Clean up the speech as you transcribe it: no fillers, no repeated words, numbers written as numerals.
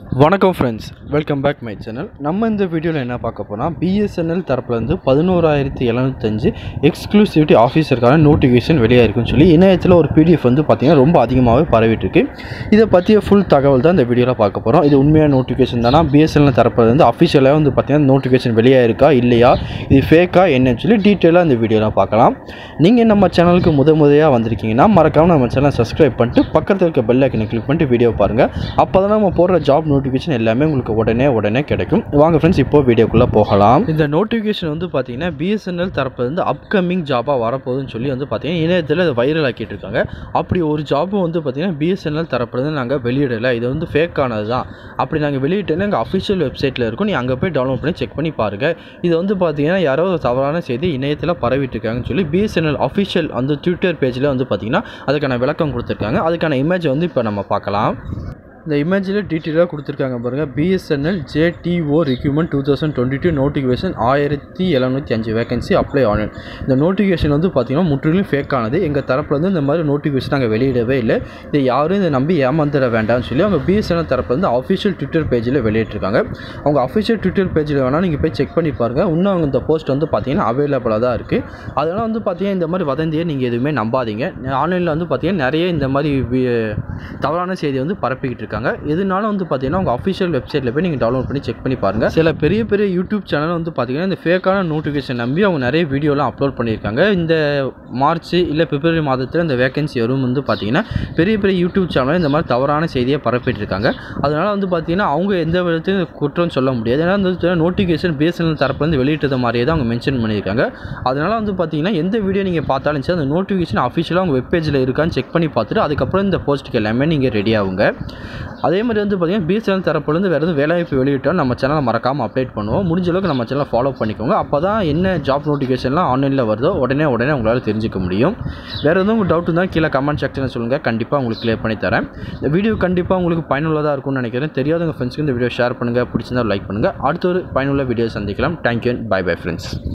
வணக்கம் friends, welcome back my channel. நம்ம இந்த வீடியோவில் என்ன பார்க்க போனால் BSNL தரப்புலேருந்து 11,705 எக்ஸ்க்ளூசிவிட்டி ஆஃபீஸருக்கான நோட்டிஃபிகேஷன் வெளியாக இருக்குன்னு சொல்லி இணையத்தில் ஒரு PDF வந்து பார்த்திங்கன்னா ரொம்ப அதிகமாகவே பரவிட்டுருக்கு. இதை பற்றிய ஃபுல் தகவல் தான் இந்த வீடியோவில் பார்க்க போகிறோம். இது உண்மையான நோட்டிஃபிகேஷன் தானா, BSNL தரப்புலேருந்து அஃபிஷியலாக வந்து பார்த்திங்கன்னா நோட்டிஃபிகேஷன் வெளியாக இருக்கா இல்லையா, இது ஃபேக்கா என்னன்னு சொல்லி டீட்டெயிலாக இந்த வீடியோவில் பார்க்கலாம். நீங்கள் நம்ம சேனலுக்கு முறையாக வந்திருக்கீங்கன்னா மறக்காமல் நம்ம சேனலை சப்ஸ்கிரைப் பண்ணிட்டு பக்கத்தில் இருக்க பெல் ஐக்கனை கிளிக் பண்ணிட்டு வீடியோ பாருங்கள். அப்போ தான் நம்ம போடுற ஜாப் நோட்டிஃபிகேஷன் எல்லாமே உங்களுக்கு உடனே கிடைக்கும். வாங்க ஃப்ரெண்ட்ஸ், இப்போ வீடியோக்குள்ளே போகலாம். இந்த நோட்டிஃபிகேஷன் வந்து பார்த்தீங்கன்னா BSNL தரப்புல இருந்து அப்கமிங் ஜாபாக வரப்போகுதுன்னு சொல்லி வந்து பார்த்தீங்கன்னா இணையத்தில் அதை வைரல் ஆக்கிட்டு இருக்காங்க. அப்படி ஒரு ஜாபும் வந்து பார்த்தீங்கன்னா BSNL தரப்புல இருந்து நாங்கள் வெளியிடலை, இது வந்து ஃபேக் ஆனது தான். அப்படி நாங்கள் வெளியிட்டேன்னா எங்கள் அஃபிஷியல் வெப்சைட்டில் இருக்கும், நீ அங்கே போய் டவுன்லோட் பண்ணி செக் பண்ணி பாருங்கள். இது வந்து பார்த்தீங்கன்னா யாரோ தவறான செய்தி இணையத்தில் பரவிட்டு இருக்காங்கன்னு சொல்லி BSNL அஃபிஷியல் அந்த ட்விட்டர் பேஜில் வந்து பார்த்தீங்கன்னா அதுக்கான விளக்கம் கொடுத்துருக்காங்க. அதுக்கான இமேஜ் வந்து இப்போ நம்ம பார்க்கலாம். இந்த இமேஜில் டீட்டெயிலாக கொடுத்துருக்காங்க பாருங்கள். BSNL JTO Recruitment 2022 notification 1705 vacancy apply online. இந்த நோட்டிஃபிகேஷன் வந்து பார்த்திங்கன்னா முற்றிலும் ஃபேக் ஆனது. எங்கள் தரப்புலேருந்து இந்த மாதிரி நோட்டிஃபிகேஷன் நாங்கள் வெளியிடவே இல்லை. இதை யாரும் இதை நம்பி ஏமாந்துட வேண்டாம்னு சொல்லி அவங்க BSNL தரப்புலேருந்து அஃபிஷியல் ட்விட்டர் பேஜில் வெளியிட்டிருக்காங்க. அவங்க அஃபிஷியல் ட்விட்டர் பேஜில் வேணால் நீங்கள் போய் செக் பண்ணி பாருங்கள். இன்னும் அவங்க இந்த போஸ்ட் வந்து பார்த்திங்கன்னா அவைலபிளாக தான் இருக்குது. அதனால் வந்து பார்த்திங்கன்னா இந்த மாதிரி வதந்தியை நீங்கள் எதுவுமே நம்பாதீங்க. ஆன்லைனில் வந்து பார்த்திங்கன்னா நிறைய இந்த மாதிரி தவறான செய்தி வந்து பரப்பிக்கிட்டு இருக்காங்க. எதுனாலும் வந்து பார்த்தீங்கன்னா உங்கள் அஃபிஷியல் வெப்சைட்டில் போய் நீங்கள் டவுன்லோட் பண்ணி செக் பண்ணி பாருங்கள். சில பெரிய யூடியூப் சேனல் வந்து பார்த்தீங்கன்னா இந்த ஃபேக்கான நோட்டிஃபிகேஷன் நம்பி அவங்க நிறைய வீடியோலாம் அப்லோட் பண்ணியிருக்காங்க. இந்த மார்ச் இல்லை பிப்ரவரி மாதத்தில் இந்த வேகன்சி வரும் வந்து பார்த்தீங்கன்னா பெரிய யூடியூப் சேனல் இந்த மாதிரி தவறான செய்தியை பரப்பிட்டு இருக்காங்க. அதனால் வந்து பார்த்தீங்கன்னா அவங்க எந்த விதத்தையும் குற்றம் சொல்ல முடியாது. ஏன்னா வந்து நோட்டிஃபிகேஷன் BSNL தரப்புலேருந்து வெளியிட்டது மாதிரியே தான் அவங்க மென்ஷன் பண்ணியிருக்காங்க. அதனால் வந்து பார்த்தீங்கன்னா எந்த வீடியோ நீங்கள் பார்த்தாலும் சரி அந்த நோட்டிஃபிகேஷன் அஃபிஷியலாக உங்கள் வெப் பேஜில் இருக்கான்னு செக் பண்ணி பார்த்துட்டு அதுக்கப்புறம் இந்த போஸ்ட்டுக்கு எல்லாமே நீங்கள் ரெடி ஆகுங்க. அதே மாதிரி வந்து பார்த்தீங்கன்னா BSNL தரப்புலேருந்து வேறு எதுவும் வேலைவாய்ப்பு வெளியிட்டால் நம்ம சேனலை மறக்காமல் அப்டேட் பண்ணுவோம். முடிஞ்ச அளவுக்கு நம்ம சேனலை ஃபாலோ பண்ணிக்கோங்க. அப்போ தான் என்ன ஜாப் நோட்டிஃபிகேஷன்லாம் ஆன்லைனில் வருதோ உடனே உங்களால் தெரிஞ்சிக்க முடியும். வேறு எதுவும் உங்களுக்கு டவுட் இருந்தால் கீழே கமெண்ட் செக்ஷனில் சொல்லுங்கள், கண்டிப்பாக உங்களுக்கு கிளியர் பண்ணி தரேன். இந்த வீடியோ கண்டிப்பாக உங்களுக்கு பயனுள்ளதாக இருக்கும்னு நினைக்கிறேன். தெரியாதவங்க ஃப்ரெண்ட்ஸ்க்கு இந்த வீடியோ ஷேர் பண்ணுங்கள், பிடிச்சிருந்தால் லைக் பண்ணுங்கள். அடுத்த ஒரு பயனுள்ள வீடியோ சந்திக்கலாம். Thank you and bye friends.